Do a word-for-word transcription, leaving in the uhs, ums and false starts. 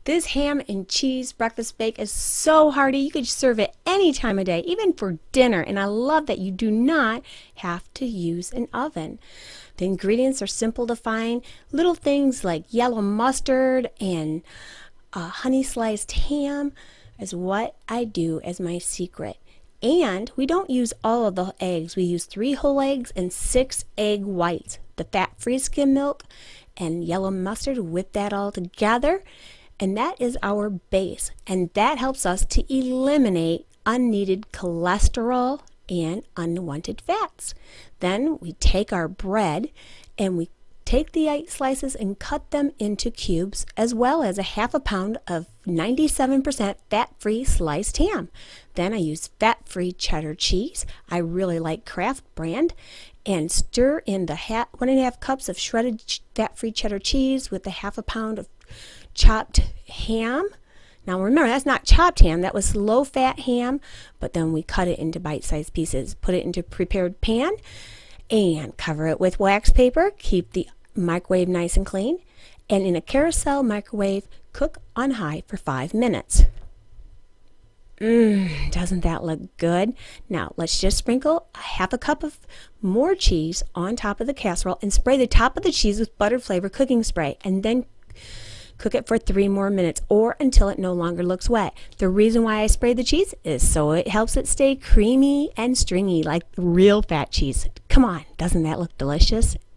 This ham and cheese breakfast bake is so hearty. You could serve it any time of day, even for dinner. And I love that you do not have to use an oven. The ingredients are simple to find. Little things like yellow mustard and uh, honey sliced ham is what I do as my secret. And we don't use all of the eggs. We use three whole eggs and six egg whites. The fat-free skim milk and yellow mustard, whip that all together. And that is our base. And that helps us to eliminate unneeded cholesterol and unwanted fats. Then we take our bread and we take the eight slices and cut them into cubes, as well as a half a pound of ninety-seven percent fat-free sliced ham. Then I use fat-free cheddar cheese. I really like Kraft brand. And stir in the half, one and a half cups of shredded fat-free cheddar cheese with a half a pound of chopped ham. Now remember, that's not chopped ham, that was low-fat ham, but then we cut it into bite-sized pieces. Put it into a prepared pan and cover it with wax paper. Keep the microwave nice and clean. And in a carousel microwave, cook on high for five minutes. Mmm, doesn't that look good? Now let's just sprinkle a half a cup of more cheese on top of the casserole and spray the top of the cheese with butter flavor cooking spray, and then cook it for three more minutes or until it no longer looks wet. The reason why I spray the cheese is so it helps it stay creamy and stringy like real fat cheese. Come on, doesn't that look delicious?